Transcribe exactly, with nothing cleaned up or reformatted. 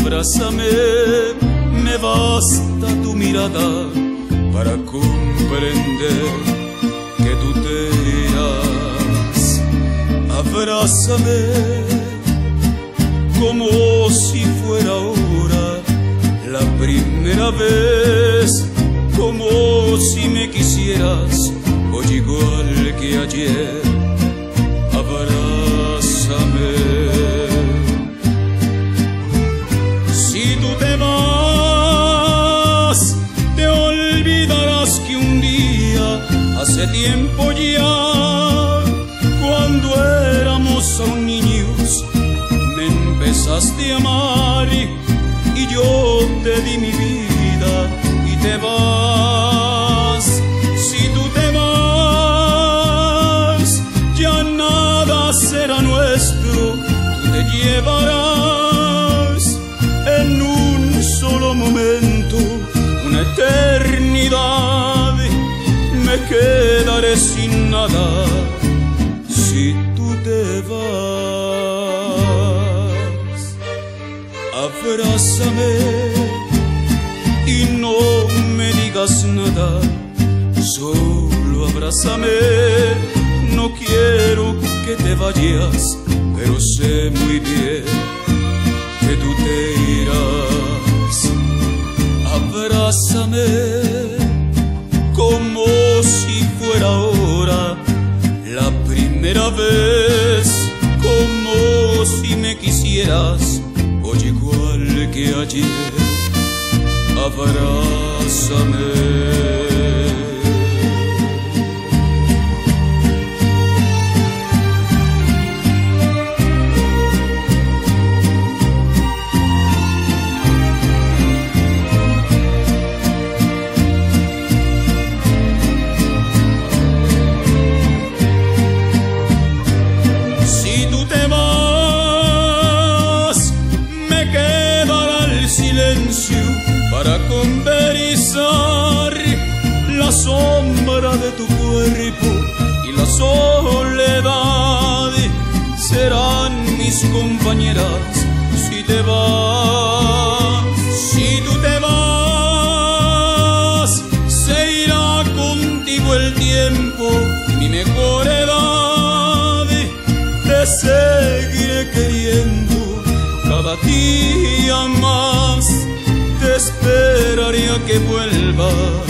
abrázame, me basta tu mirada para comprender que tú te irás. Abrázame como si fuera ahora la primera vez, como si me quisieras hoy igual que ayer. Abrázame. Si tú te vas, te olvidarás que un día, hace tiempo ya, cuando éramos aún niños, me empezaste a amar y yo te di mi vida y te vas. Si tú te vas, ya nada será nuestro, tú te llevarás en un solo momento una eternidad. Me quedaré sin nada si tú te vas. Abrázame y no me digas nada, solo abrázame. No quiero que te vayas, pero sé muy bien que tú te irás. Abrázame como si fuera ahora la primera vez, como si me quisieras hoy igual que ayer. Abrázame. Para conversar, la sombra de tu cuerpo y la soledad serán mis compañeras si te vas. Si tú te vas, se irá contigo el tiempo, mi mejor edad. Te seguiré queriendo cada día más, te esperaré a que vuelvas